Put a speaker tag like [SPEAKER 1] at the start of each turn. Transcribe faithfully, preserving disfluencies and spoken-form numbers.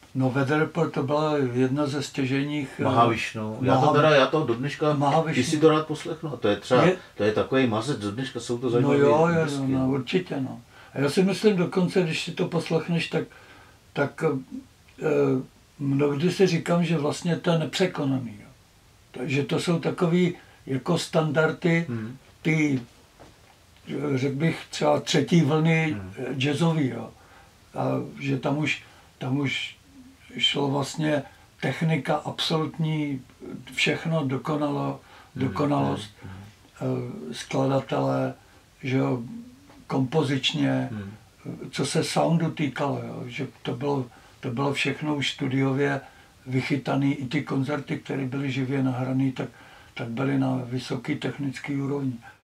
[SPEAKER 1] No Weather Report to byla jedna ze stěžejních...
[SPEAKER 2] Mahavišnu. Já to teda, já to do dneška, ty si to rád poslechnu. To je třeba, je, to je takový mazec, do dneška jsou to zajímavé.
[SPEAKER 1] No jo, jo, no, určitě, no. A já si myslím dokonce, když si to poslechneš, tak, tak eh, mnohdy si říkám, že vlastně to je nepřekonaný. Jo. Takže to jsou takový jako standardy, hmm. ty, řekl bych, třeba třetí vlny hmm. jazzový, jo. A že tam už, tam už šlo vlastně technika absolutní, všechno dokonalo, dokonalost, hmm. skladatelé, že jo, kompozičně, hmm. co se soundu týkalo, jo, že to bylo, to bylo všechno už studiově vychytané, i ty koncerty, které byly živě nahrané, tak, tak byly na vysoké technické úrovni.